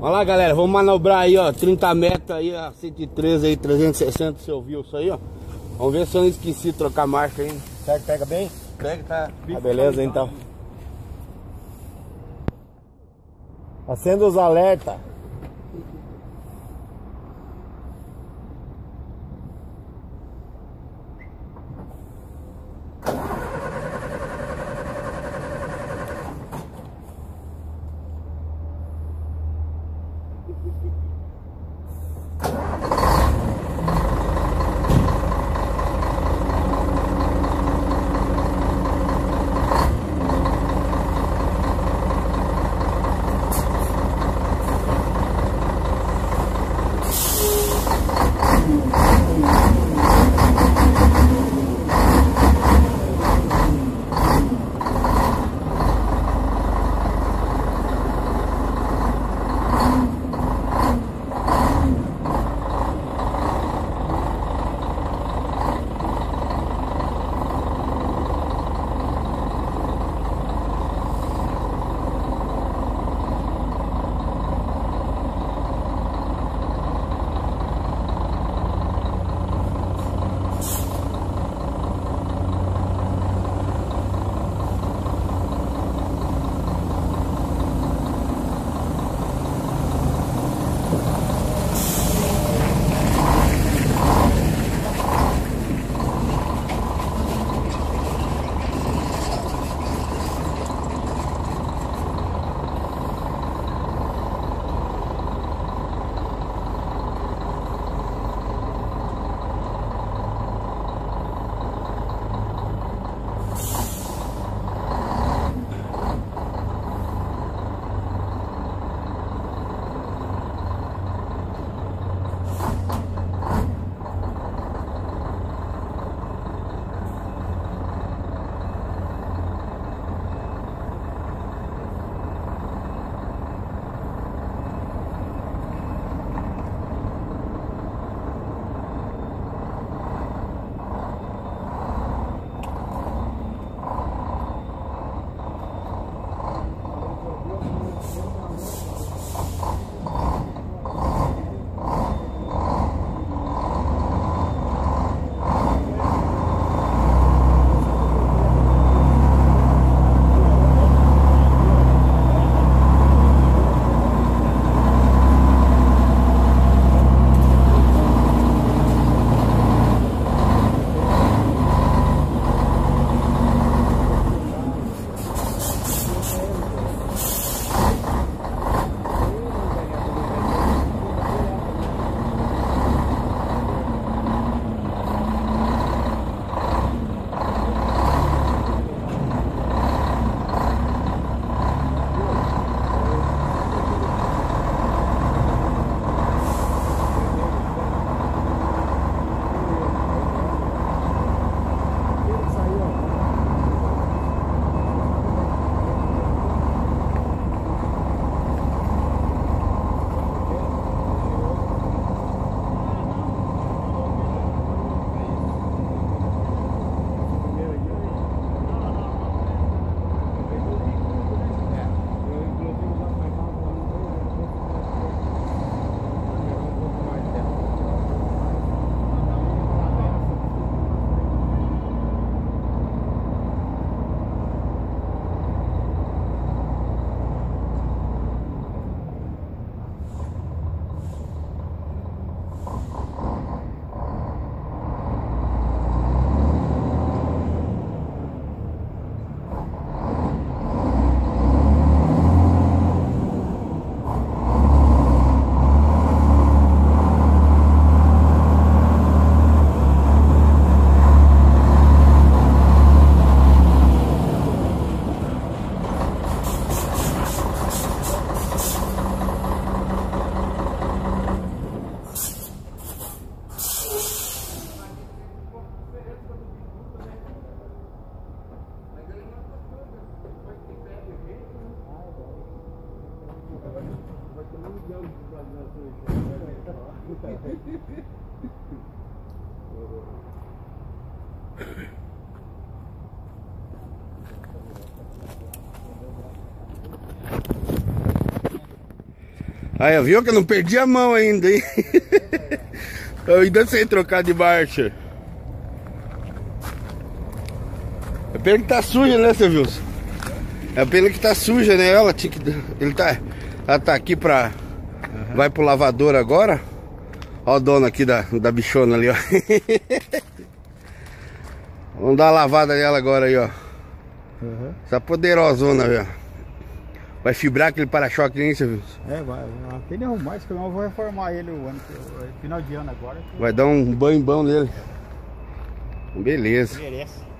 Olha lá, galera, vamos manobrar aí, ó, 30 metros aí, ó, 113 aí, 360, você ouviu isso aí, ó. Vamos ver se eu não esqueci de trocar marcha aí. Será que pega bem? Pega, tá. Ah, beleza, então. Acenda os alertas. Aí, viu que eu não perdi a mão ainda, hein? Eu ainda sei trocar de marcha. É pena que tá suja, né, seu Wilson? É pena que tá suja, né? Ela tá aqui pra... Vai pro lavador agora. Ó o dono aqui da bichona ali, ó. Vamos dar uma lavada nela agora aí, ó. Essa poderosona, velho. Vai fibrar aquele para-choque nem, seu Wilson? É, vai. Tem de arrumar, isso que eu vou reformar ele final de ano agora. Vai dar um banho bom nele. Beleza. Merece.